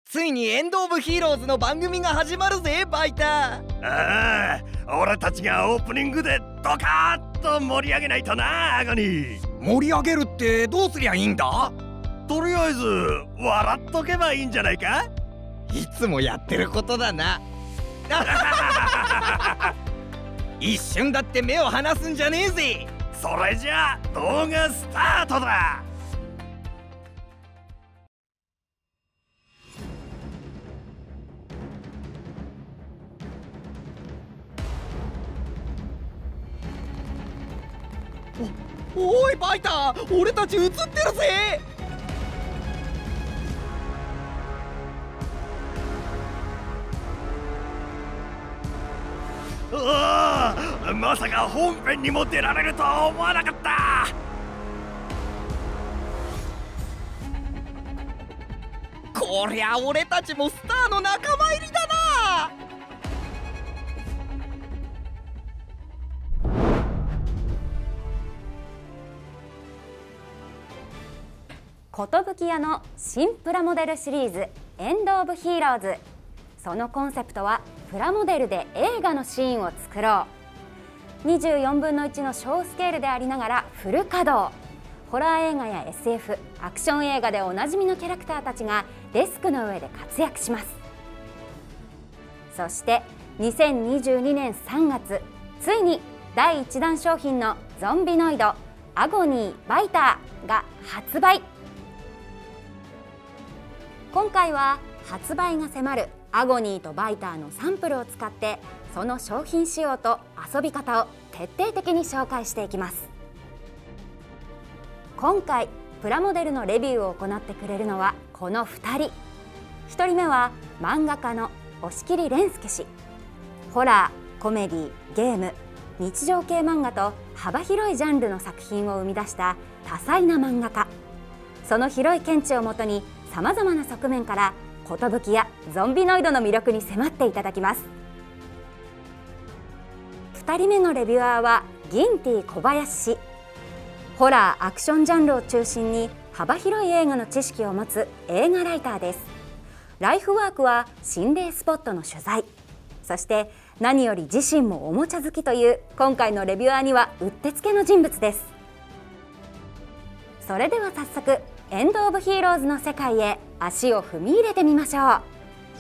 ついにエンド・オブ・ヒーローズの番組が始まるぜバイター。 ああ、俺たちがオープニングでドカーッと盛り上げないとな。アゴニー、 盛り上げるってどうすりゃいいんだ？ とりあえず笑っとけばいいんじゃないか。 いつもやってることだな。一瞬だって目を離すんじゃねえぜ。 それじゃあ動画スタートだ。 おいバイター、俺たち映ってるぜ。 うわあ、まさか本編にも出られるとは思わなかった。 こりゃ俺たちもスターの仲間入りだな。 寿屋の新プラモデルシリーズエンド・オブ・ヒーローズ。そのコンセプトはプラモデルで映画のシーンを作ろう。24分の1の小スケールでありながらフル稼働。ホラー映画や SF、アクション映画でおなじみのキャラクターたちがデスクの上で活躍します。そして2022年3月、ついに第1弾商品のゾンビノイドアゴニー・バイターが発売。今回は発売が迫るアゴニーとバイターのサンプルを使ってその商品仕様と遊び方を徹底的に紹介していきます。今回プラモデルのレビューを行ってくれるのはこの2人。1人目は漫画家の押切蓮介氏。ホラー、コメディ、ゲーム、日常系漫画と幅広いジャンルの作品を生み出した多彩な漫画家。その広い見地をもとにさまざまな側面から寿やゾンビノイドの魅力に迫っていただきます。2人目のレビュアーはギンティ小林氏。ホラー・アクションジャンルを中心に幅広い映画の知識を持つ映画ライターです。ライフワークは心霊スポットの取材、そして何より自身もおもちゃ好きという今回のレビュアーにはうってつけの人物です。それでは早速エンド・オブ・ヒーローズの世界へ足を踏み入れてみましょう。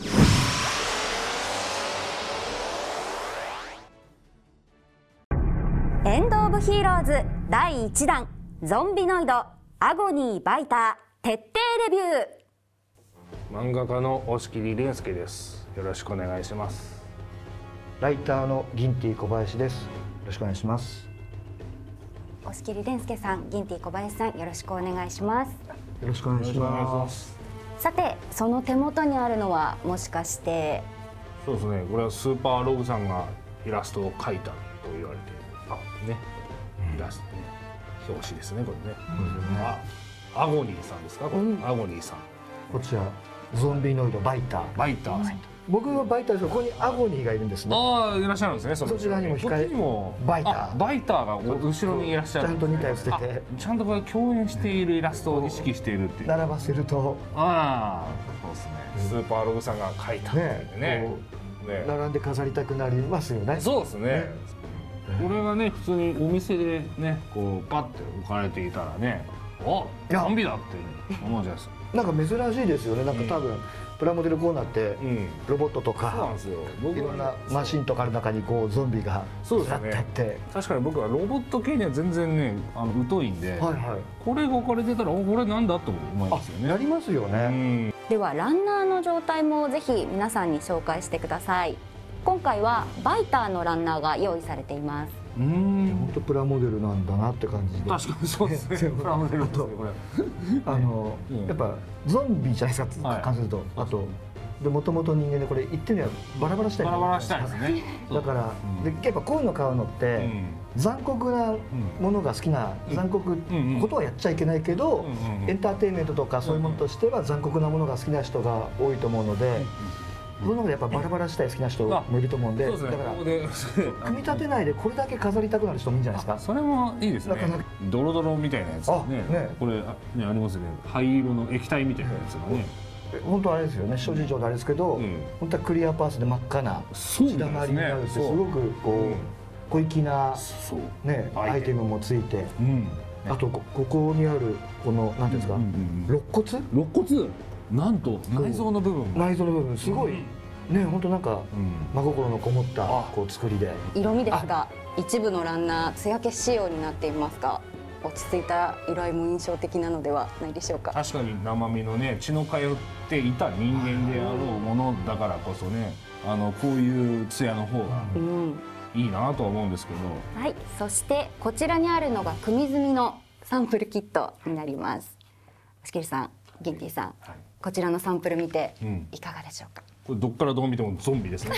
エンド・オブ・ヒーローズ第1弾ゾンビノイドアゴニー・バイター徹底レビュ漫画家の押切蓮介です。よろしくお願いします。 ライターのギンティ小林です。よろしくお願いします。 押切蓮介さん、ギンティ小林さん、よろしくお願いします。 よろしくお願いします。 さて、その手元にあるのはもしかして。 そうですね、これはスーパーログさんがイラストを描いたと言われているね、イラストね、表紙ですね、これね。アゴニーさんですか、これ。アゴニーさん。 こちらゾンビノイドバイター。 バイターさん。 僕はバイターですが、ここにアゴニーがいるんですね。 ああ、いらっしゃるんですね。 そちらにもこっちにもバイター。 バイターが後ろにいらっしゃる。 ちゃんと2体捨てて、 ちゃんとこれ共演しているイラストを意識しているっていう。 並ばせると、 ああ、そうですね。スーパーログさんが描いたね。 並んで飾りたくなりますよね。 そうですね。これがね、普通にお店でね、こうパッて置かれていたらね、お、ゾンビだって思うじゃないですか。 なんか珍しいですよね。なんか多分プラモデルコーナーってロボットとかいろんなマシンとかの中にこうゾンビがずらってあって、 確かに僕はロボット系には全然ね疎いんで、これが置かれてたらこれなんだと思いますよね。 やりますよね。 ではランナーの状態もぜひ皆さんに紹介してください。今回はバイターのランナーが用意されています。 本当プラモデルなんだなって感じで。 確かにそうですね。プラモデルとこれやっぱゾンビじゃないですか、感じすると。あとでもともと人間でこれ言ってみればバラバラしたい。 バラバラしたいですね。 だからでやっぱこういうの買うのって残酷なものが好きな、残酷ことはやっちゃいけないけどエンターテインメントとかそういうものとしては残酷なものが好きな人が多いと思うので。その中でやっぱバラバラしたい好きな人もいると思うんで、だから組み立てないでこれだけ飾りたくなる人もいいんじゃないですか。 それもいいですね。ドロドロみたいなやつね。これねありますね。灰色の液体みたいなやつがね。 本当あれですよね、諸事情であれですけど、本当はクリアパースで真っ赤な血だまりになるってすごくこう小粋なねアイテムもついて、あとここにあるこのなんていうんですか、肋骨なんと内臓の部分すごいね、本当なんか真心のこもったこう作りで。 色味ですが、一部のランナー艶消し仕様になっていますが、落ち着いた色合いも印象的なのではないでしょうか。 確かに生身のね血の通っていた人間であろうものだからこそね、こういう艶の方がいいなとは思うんですけど、 はい、そしてこちらにあるのが組済みのサンプルキットになります。シケルさん、ギンティさん、こちらのサンプル見ていかがでしょうか。 これどっからどう見てもゾンビですね。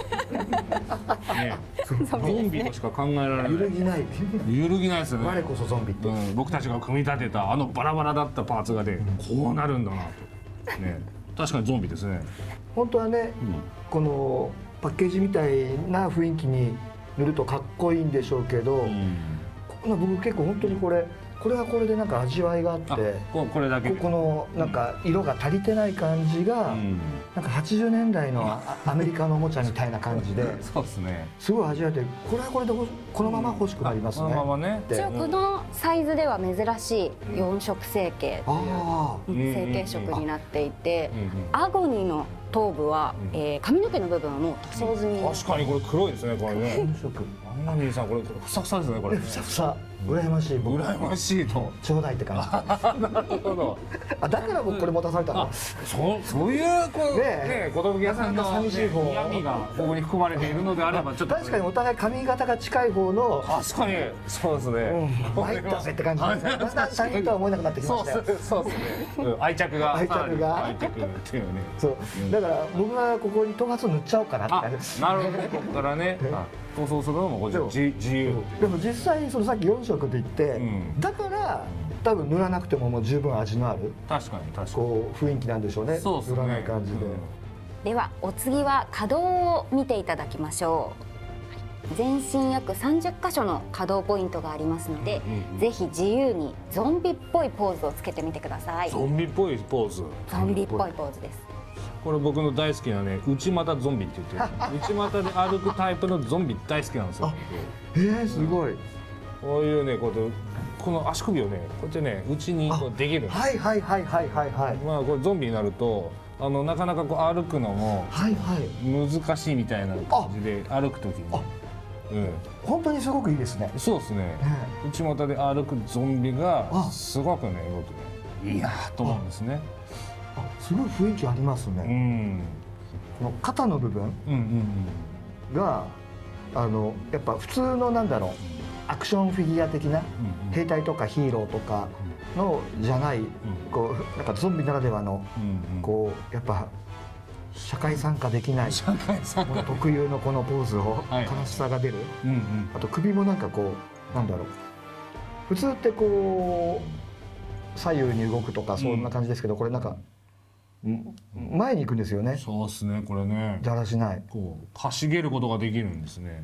ゾンビとしか考えられない。揺るぎないですよね。 我こそゾンビって、 僕たちが組み立てたバラバラだったパーツがでこうなるんだなと。ね、確かにゾンビですね。 本当はね、このパッケージみたいな雰囲気に塗るとかっこいいんでしょうけど、僕結構本当にこれはこれでなんか味わいがあって、 これだけこのなんか色が足りてない感じが、なんか80年代のアメリカのおもちゃみたいな感じでそうですね、 すごい味わえて、これはこれでこのまま欲しくなりますね。 このままね。 一応このサイズでは珍しい4色成形という成形色になっていて、アゴニの頭部は髪の毛の部分はもう塗装済み。 確かにこれ黒いですね、これね。アンナミーさん、これふさふさですね、これ。 ふさふさ、羨ましい。 羨ましいと。 ちょうだいって感じ。 なるほど。 だから僕これ持たされたの。 そういうね、寿屋さんの寂しい方嫌味がここに含まれているのであれば、ちょっと確かにお互い髪型が近い方の。 確かにそうですね。 参ったぜって感じ。だんだん他人とは思えなくなってきましたよ。 そうですね。愛着っていうね。 そう。だから僕はここに頭髪塗っちゃおうかなって感じです。 なるほど。ここからね、塗装するのも自由。 でも実際そのさっき4色って言って、だから多分塗らなくてももう十分味のある。 確かにこう雰囲気なんでしょうね。塗らない感じで。 ではお次は可動を見ていただきましょう。全身約30箇所の可動ポイントがありますので、ぜひ自由にゾンビっぽいポーズをつけてみてください。 ゾンビっぽいポーズ。 ゾンビっぽいポーズです。 これ僕の大好きなね、内股ゾンビって言ってる。内股で歩くタイプのゾンビ大好きなんですよ。 すごい。 こういうね、この足首をね、こうやってね、内にできるんです。 はい。 まあこれゾンビになると、なかなか歩くのも難しいみたいな感じで歩くときに。 本当にすごくいいですね。 そうですね。内股で歩くゾンビがすごくね、僕ね、いいなと思うんですね。 すごい雰囲気ありますね。この肩の部分がやっぱ普通のなんだろう、アクションフィギュア的な兵隊とかヒーローとかのじゃない、こうなんかゾンビならではのこうやっぱ社会参加できない特有のこのポーズを悲しさが出る。あと首もなんかこうなんだろう、普通ってこう左右に動くとかそんな感じですけど、これなんか前に行くんですよね。 そうですね、これね。 だらしない。 こうかしげることができるんですね。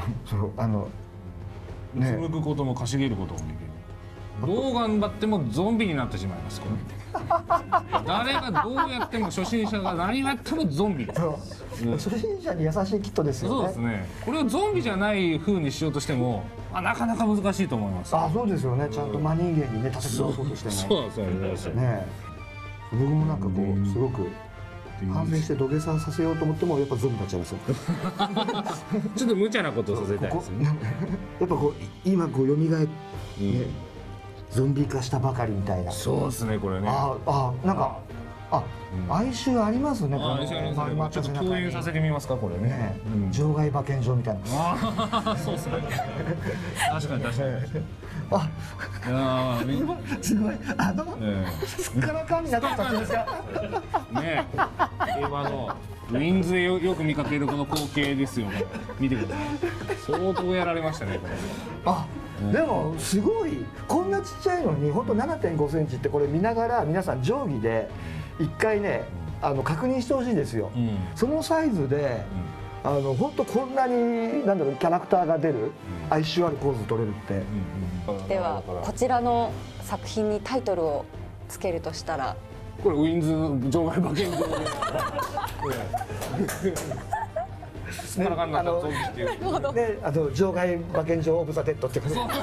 うつむくこともかしげることもできる。どう頑張ってもゾンビになってしまいます。これ誰がどうやっても初心者が何やってもゾンビです。 初心者に優しいキットですよね。 そうですね。これをゾンビじゃない風にしようとしてもなかなか難しいと思います。 そうですよね。ちゃんと真人間にね立て直そうとしてね。 そうね。僕もなんかこうすごく反省して土下座させようと思ってもやっぱゾンビになっちゃいますよ。 ちょっと無茶なことをさせたいですね。 やっぱこう今こう蘇ってゾンビ化したばかりみたいな。 そうですね、これね。 なんか哀愁ありますね。 哀愁ありますね。ちょっと共有させてみますか、これね。 場外馬券場みたいな。そうですね。確かに。 すごいすっからかんになったんですか。 ね、今のウィンズでよく見かけるこの光景ですよ。見てください。相当やられましたね、これ。 でもすごいこんなちっちゃいのに本当 7.5 センチってこれ見ながら皆さん定規で一回ね確認してほしいですよ。そのサイズで本当こんなになんだろうキャラクターが出る哀愁あるポーズ取れるって。 ではこちらの作品にタイトルをつけるとしたらこれウィンズ場外馬券場ですっからかんなったゾンビっていう。 ね、場外馬券場オブザデッドってこと。そう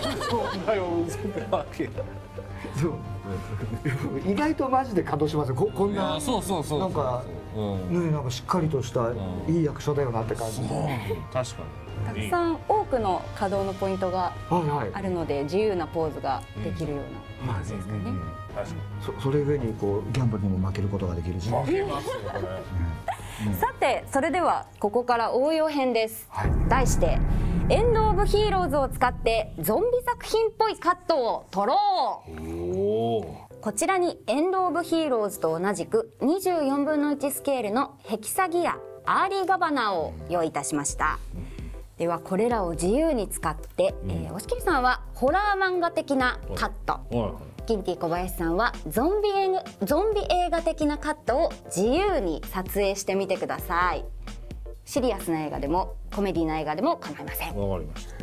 意外とマジで感動しますよ。こんなそうなんかね、なんかしっかりとしたいい役所だよなって感じ。 確かに。 たくさん多くの稼働のポイントがあるので、自由なポーズができるような感じですかね。 それ上にこうギャンブルにも負けることができるし。 負けますよこれ。 さてそれではここから応用編です。題してエンド・オブ・ヒーローズを使ってゾンビ作品っぽいカットを撮ろう。こちらにエンド・オブ・ヒーローズと同じく24分の1スケールのヘキサギアアーリーガバナーを用意いたしました。ではこれらを自由に使って、押切さんはホラー漫画的なカット、ギンティ小林さんはゾンビ映画的なカットを自由に撮影してみてください。シリアスな映画でもコメディな映画でも構いません。 わかりました。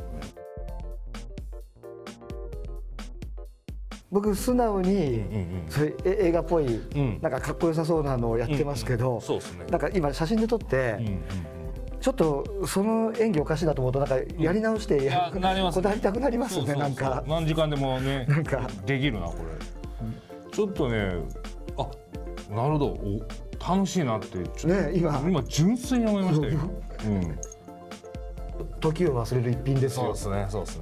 僕素直にそれ映画っぽいなんかかっこよさそうなのをやってますけど、なんか今写真で撮ってちょっとその演技おかしいなと思うとなんかやり直してこだわりたくなりますね。なんか何時間でもねなんかできるなこれ。ちょっとねなるほど楽しいなってね今純粋に思いましたよ。 時を忘れる一品ですよ。 そうですね。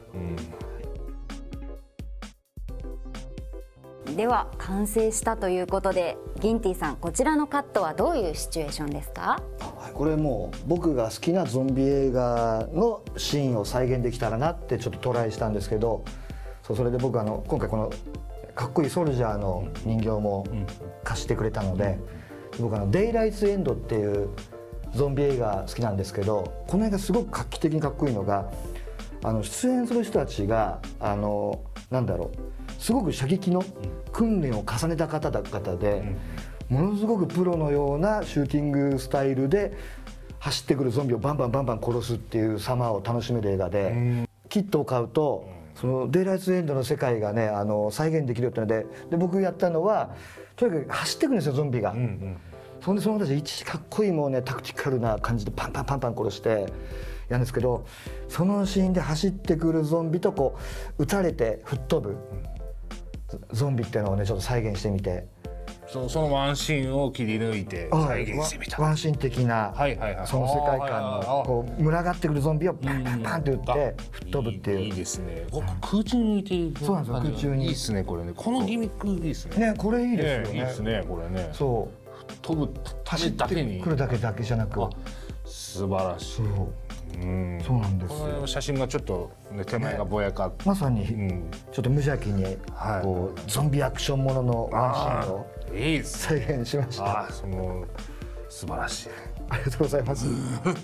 では完成したということで、ギンティさんこちらのカットはどういうシチュエーションですか？ これもう僕が好きなゾンビ映画のシーンを再現できたらなってちょっとトライしたんですけど、それで僕今回このかっこいいソルジャーの人形も貸してくれたので、僕デイライツエンドっていうゾンビ映画好きなんですけど、この映画すごく画期的にかっこいいのが出演する人たちがなんだろうすごく射撃の訓練を重ねた方々で、ものすごくプロのようなシューティングスタイルで走ってくるゾンビをバンバン殺すっていう様を楽しめる映画で、キットを買うとそのデイライツエンドの世界がね再現できるよってので僕やったのはとにかく走ってくるんですよゾンビが。そんでその人たち一時かっこいいもうねタクティカルな感じでパンパン殺してやるんですけど、そのシーンで走ってくるゾンビとこう撃たれて吹っ飛ぶゾンビっていうのをねちょっと再現してみて、 そのワンシーンを切り抜いて再現してみた。 ワンシーン的なその世界観のこう群がってくるゾンビをパンパンって撃って吹っ飛ぶっていう。 いいですね。空中に浮いている。 そうなんですよ、空中に。 いいですねこれね。このギミックいいですね。 ね、これいいですよね。 いいですねこれね。 そう飛ぶ走ってくるだけじゃなく素晴らしい。 そうなんですよ。 この写真がちょっと手前がぼやかまさにちょっと無邪気にこうゾンビアクションもののワンシーンを再現しました。 素晴らしい。 ありがとうございます。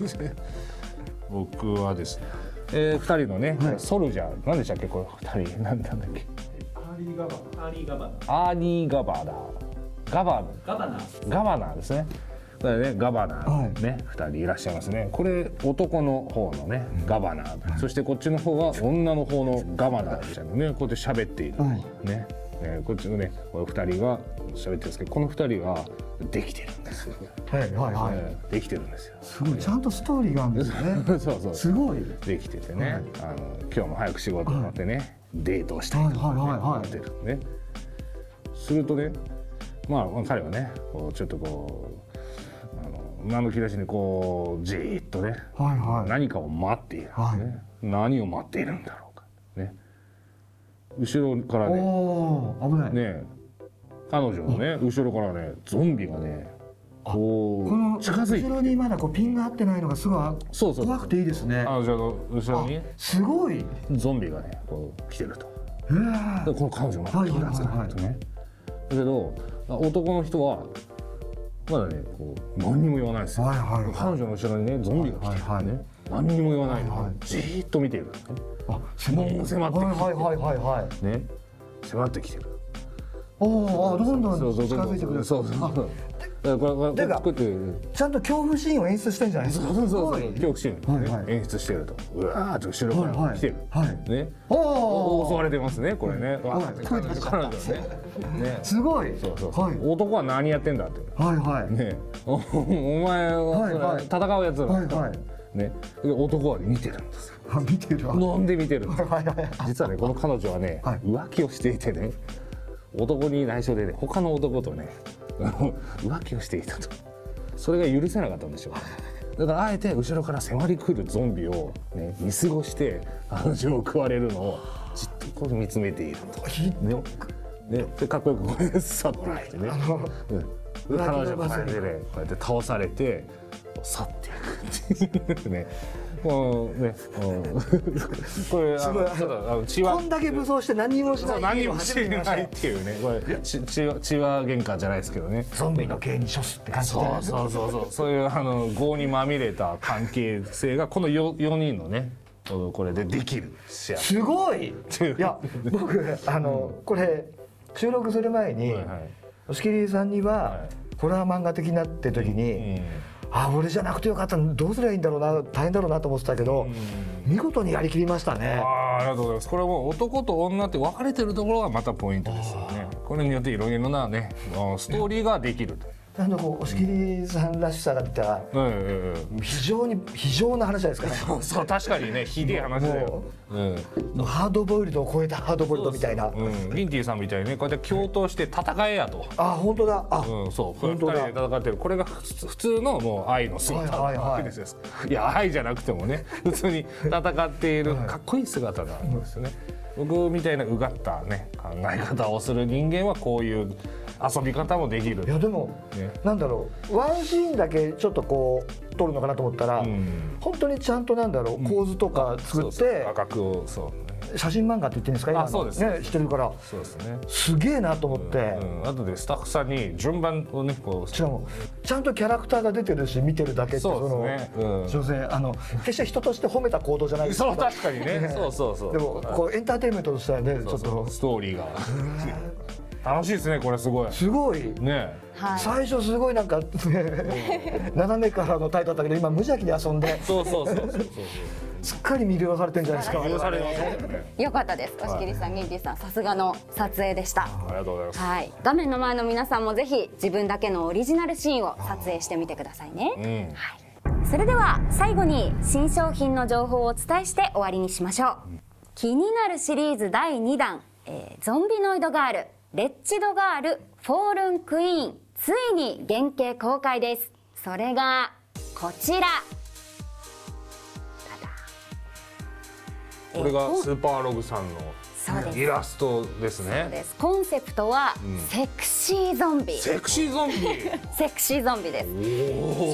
僕はですね2人のねソルジャー何でしたっけこれ2人なんだっけ。 アーリーガバナーですね。これねガバナーね2人いらっしゃいますね。これ男の方のねガバナー、そしてこっちの方が女の方のガバナーちゃんね、こうやって喋っているね。こっちのねこの2人が喋ってるんですけど、この2人ができてるんですよ。できてるんですよ。 すごいちゃんとストーリーがあるんですね。 そうすごいできててね、今日も早く仕事終わってねデートをしたいと思ってるね。するとね彼はねちょっとこう馬の切らしにこうじーっとね何かを待っている、何を待っているんだろうかね。後ろからね彼女のね後ろからねゾンビがねこう近づいて、 後ろにまだこうピンが合ってないのがすごい怖くていいですね。 後ろにすごいゾンビがねこう来てると。この彼女が気が付かないとね。だけど男の人はまだねこう何にも言わないですよ。彼女の後ろにねゾンビが来てるね、何にも言わないのにじーっと見ているんですね。迫ってきて迫ってきてる。 どんどん近づいてくる。 これてか作ってる。 ちゃんと恐怖シーンを演出してんじゃないですか。 そう恐怖シーン演出してると、うわーっと後ろから来てる、ね、襲われてますねこれね。彼女ね、 すごい。 男は何やってんだって。ね、お前戦うやつだ。ね、男は見てるんですよ。 見てる。 なんで見てるんですか。実はねこの彼女はね浮気をしていてね、男に内緒でね他の男とね浮気をしていたと。それが許せなかったんでしょう。だからあえて後ろから迫り来るゾンビをね見過ごして彼女を食われるのをじっとこう見つめていると。ね、でかっこよくこれ去っていってね。彼女がこうやってねこうやって倒されて去っていくっていうね。これ血はこんだけ武装して何もしない。 何もしてないっていうね。これ血は喧嘩じゃないですけどね。 ゾンビの刑に処すって感じで。 そういう業にまみれた関係性がこの4人のねこれでできる。 すごい。いや僕これ収録する前に押切さんにはホラー漫画的なって時に。俺じゃなくてよかった、どうすればいいんだろうな、大変だろうなと思ってたけど、見事にやりきりましたね。 ありがとうございます。これも男と女って分かれてるところがまたポイントですよね。これによっていろいろなねストーリーができると。 押切さんらしさが出た非常な話じゃないですか。 そう確かにねひでえ話だよ。 ハードボイルドを超えたハードボイルドみたいな。 ギンティさんみたいにねこうやって共闘して戦えやと。 本当だ。 そう2人で戦ってる。これが普通のもう愛の姿なわけですよ。いや愛じゃなくてもね普通に戦っているかっこいい姿なんですよね。僕みたいなうがったね考え方をする人間はこういう遊び方もできる。 いやでも、なんだろうワンシーンだけちょっとこう撮るのかなと思ったら、本当にちゃんとなんだろう構図とか作って画角を写真漫画って言ってるんですか今そうですねしてるから、 そうですね、 すげえなと思って、 あとでスタッフさんに順番をねこうしかもちゃんとキャラクターが出てるし見てるだけってそうですね、 女性決して人として褒めた行動じゃないですけど、 そう確かにねそうでもこうエンターテインメントとしてはねちょっとストーリーが楽しいですね。これすごいね。 最初すごいなんか斜めからのタイトルだったけど今無邪気に遊んでそうすっかり魅了されてるんじゃないですか。 魅了されますね。 よかったです。押切さん、ギンティさん、さすがの撮影でした。 ありがとうございます。 はい、画面の前の皆さんもぜひ自分だけのオリジナルシーンを撮影してみてくださいね。はい、それでは最後に新商品の情報をお伝えして終わりにしましょう。気になるシリーズ第2弾、ゾンビノイドガールレッチドガールフォールンクイーン、ついに原型公開です。それがこちら。 これがスーパーログさんのイラストですね。 そうです。コンセプトはセクシーゾンビ。 セクシーゾンビセクシーゾンビです。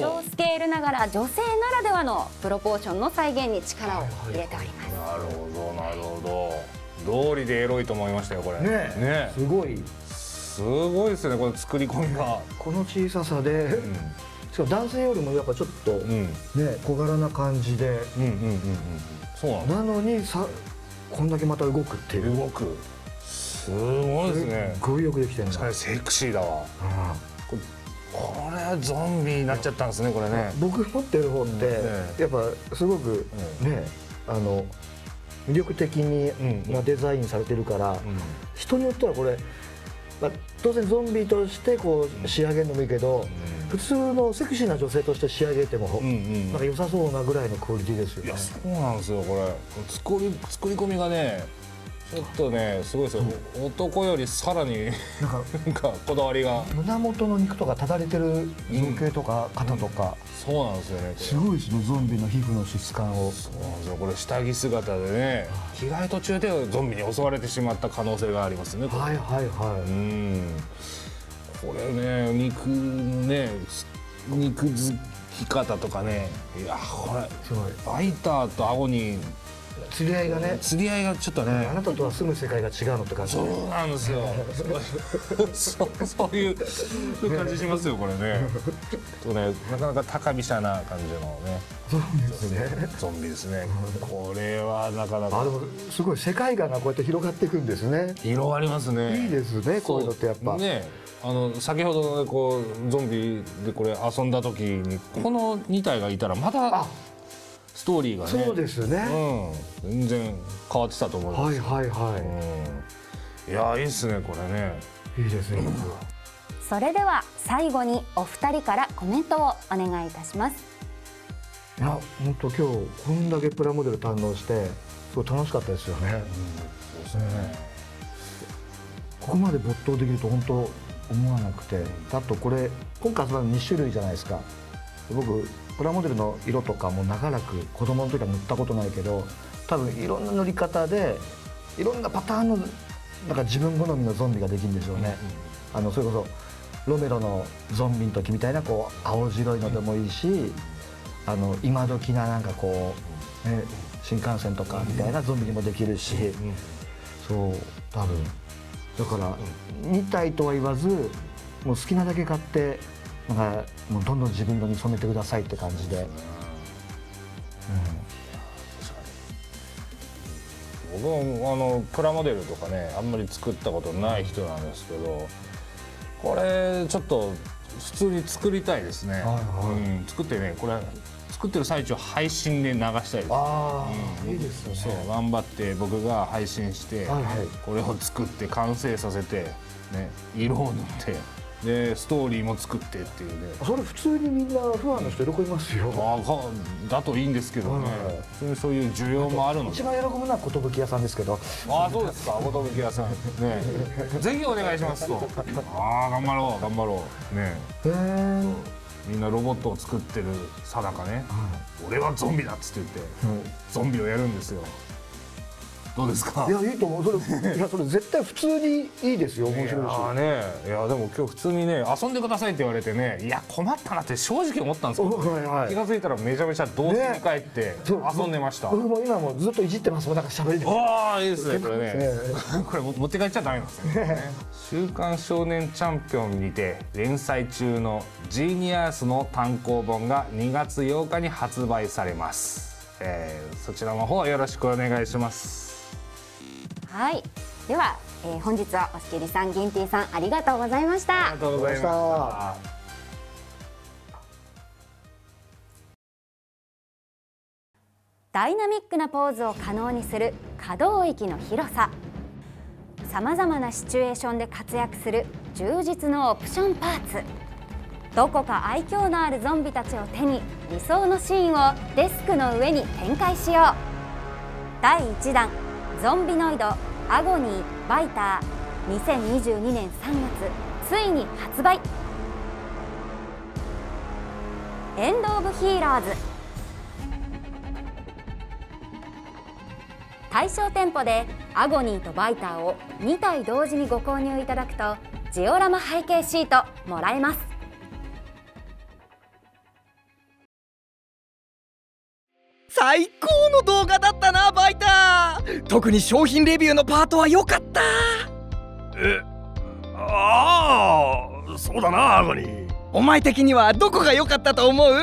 小スケールながら女性ならではのプロポーションの再現に力を入れております。 なるほど。道理でエロいと思いましたよこれ。 ね、すごいですねこの作り込みが。 この小ささで、しかも男性よりもやっぱちょっとね小柄な感じで、 そうなのにこんだけまた動くっていう。 すごいですね。 すごいよくできてるんだ。 セクシーだわ。これはゾンビになっちゃったんですねこれね。 僕持ってる方ってやっぱすごくね魅力的なデザインされてるから、人によってはこれ、当然ゾンビとしてこう仕上げるのもいいけど、普通のセクシーな女性として仕上げてもなんか良さそうなぐらいのクオリティですよね。 いやそうなんですよこれ。作り込みがねちょっとねすごいですよ。男よりさらになんかこだわりが。 胸元の肉とかただれてる造形とか肩とか、 そうなんですよね。 すごいですねゾンビの皮膚の質感を。 そうなんですよ。これ下着姿でね着替え途中でゾンビに襲われてしまった可能性がありますね。 はい。 これね肉付き方とかね、いやこれすごい。 バイターと顎に釣り合いがちょっとね、 あなたとは住む世界が違うのって感じ。 そうなんですよ。そういう感じしますよこれね。とねなかなか高飛車な感じのねゾンビですね。これはなかなかでもすごい世界観がこうやって広がっていくんですね。 広がりますね。 いいですねこういうのってやっぱね。 先ほどのこうゾンビでこれ遊んだ時にこの2体がいたらまたストーリーがね、 そうですね、 全然変わってたと思います。 はいはいはい、 いやいいですねこれね。 いいですね。 それでは最後にお二人からコメントをお願いいたします。 いや本当今日こんだけプラモデル堪能してすごい楽しかったですよね。 そうですね。 ここまで没頭できると本当思わなくて、あとこれ今回は2種類じゃないですか。僕プラモデルの色とかも長らく子供の時は塗ったことないけど、多分いろんな塗り方でいろんなパターンのなんか自分好みのゾンビができるんですよね。それこそロメロのゾンビの時みたいなこう青白いのでもいいし、今時ななんかこう、ね、新幹線とかみたいなゾンビにもできるし、そう多分だから2体とは言わずもう好きなだけ買ってなんかもうどんどん自分のに染めてくださいって感じで。 僕もプラモデルとかねあんまり作ったことない人なんですけど、これちょっと普通に作りたいですね。作ってねこれ作ってる最中配信で流したいです。 いいですよね。 そう頑張って僕が配信して、これを作って完成させてね色を塗ってでストーリーも作ってっていうね。 それ普通にみんなファンの人喜びますよ。 だといいんですけどね。そういう需要もあるので。 一番喜ぶのは寿屋さんですけど。 そうですか。寿屋さんね。ぜひお願いしますと。頑張ろう頑張ろうね。みんなロボットを作ってるさなかね、俺はゾンビだっつって言ってゾンビをやるんですよ。どうですか。 いやいいと思う。それ絶対普通にいいですよ。面白いし。 いやでも今日普通にね遊んでくださいって言われてね、いや困ったなって正直思ったんですけど、気が付いたらめちゃめちゃ童心に帰って遊んでました。 僕も今もずっといじってますもん。なんか喋りで。 いいですねこれね。これ持って帰っちゃダメなんですね。週刊少年チャンピオンにて連載中のジーニアスの単行本が2月8日に発売されます。そちらの方よろしくお願いします。 はい、では、本日は押切さん、ギンティさんありがとうございました。 ありがとうございました。 ダイナミックなポーズを可能にする可動域の広さ、さまざまなシチュエーションで活躍する充実のオプションパーツ、どこか愛嬌のあるゾンビたちを手に理想のシーンをデスクの上に展開しよう。第1弾ゾンビノイドアゴニーバイター2022年3月ついに発売。エンド・オブ・ヒーローズ、対象店舗でアゴニーとバイターを2体同時にご購入いただくとジオラマ背景シートもらえます。 最高の動画だったなバイター。特に商品レビューのパートは良かった。 そうだなアゴニー。 お前的にはどこが良かったと思う？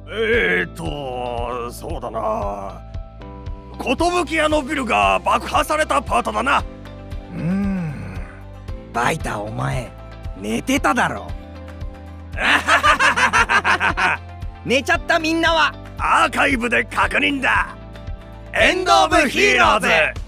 そうだな、寿屋のビルが爆破されたパートだな。 バイターお前寝てただろ。寝ちゃったみんなはアーカイブで確認だ。エンド・オブ・ヒーローズ。